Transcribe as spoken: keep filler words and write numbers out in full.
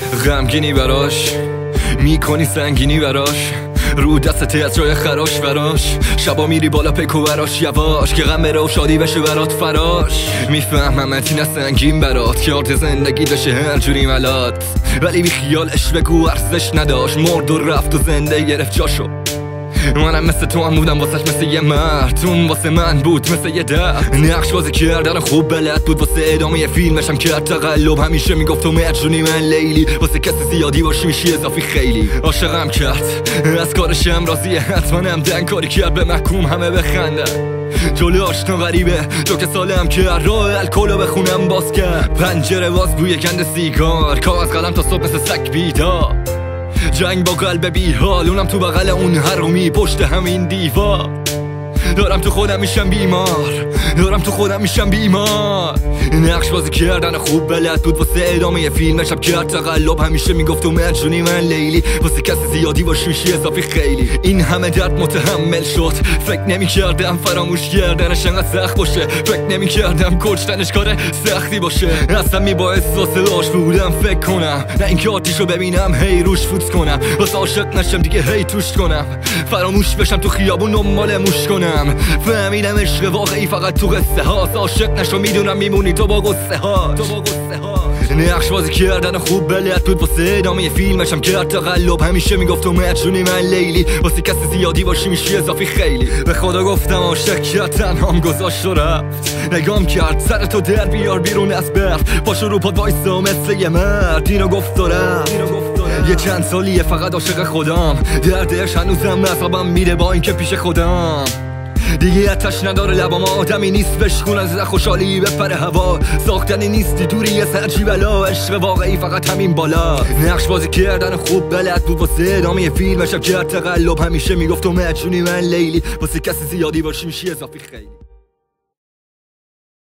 غمگینی براش میکنی سنگینی براش، رو دستت از جای خراش براش، شبا میری بالا پیکو براش یواش که غم بره و شادی بشه برات فراش. میفهمم این سنگین برات که آرد زندگی بشه هر جوری ملات، ولی بی خیالش بگو ارزش نداشت، مرد و رفت و زنده گرفت جاشو. منم مثل تو هم بودم واسش مثل یه مرد، اون واسه من بود مثل یه درد. نقش بازی کردن خوب بلد بود، واسه ادامه فیلمش هم کرد تقلب. همیشه میگفت تو مجنونی من لیلی، واسه کسی زیادی باشی میشی اضافی خیلی. عاشقم کرد از کارشم راضیه، حتما هم دن کاری کرد به محکوم همه بخندن. جلو آشنا غریبه تو که سالم کرد، راه الکلو بخونم باز کرد. پنجره باز بوی گند سیگار، کاغذ قلم تا صبح مثل سگ بیدار. جنگ با قلب بی حال، اونم تو بغل اون حرومی پشت همین دیوار. دارم تو خودم میشم بیمار، دارم تو خودم میشم بیمار. نقش بازی کردن خوب بلد بود، واسه ادامه فیلمش هم کرد تقلب. همیشه میگفت تو مجنونی من لیلی، واسه کسی زیادی باشی میشی اضافی خیلی. این همه درد متحمل شد، فکر نمیکردم فراموش کردنش انقدر سخت باشه، فکر نمیکردم کشتنش کار سختی باشه. اصلا میباعث حوصله‌اش بودم فکر کنم، نه اینکه آتیشو ببینم هی روش فوت کنم. واسه عاشق نشم دیگه هی توش کنم، فراموش بشم تو خیابون دنبال موش کنم. فهمیدم عشق واقعی فقط تو قصه هاست، عاشق نشو میدونم میمونی تو با قصه ها، تو با قصه ها. نقش بازی کردن خوب بلد بود، واسه ادامه فیلمش هم کرد تقلب. همیشه میگفت تو مجنونی من لیلی، واسه کسی زیادی باشی میشی اضافی خیلی. به خدا گفتم عاشق کرد تنهام گذاشت و رفت، نگام کرد سر تو در بیار بیرون از برف. پاشو رو پاد وایسا مثل یه مرد، اینو گفت و رفت. یه چند سالیه فقط عاشق خودم، دردش هنوزم عصبم میره با اینکه پیش خودم. دیگه اتش نداره لبام، آدمی نیست بشکون از خوشحالی بپره هوا. ساختنی نیستی دوری یه سرچی بلا، عشق واقعی فقط همین بالا. نقش بازی کردن خوب بلد بود، واسه ادامه فیلمش هم کرد تقلب. همیشه میگفت تو مجنونی من لیلی، واسه کسی زیادی باشی میشی اضافی خیلی.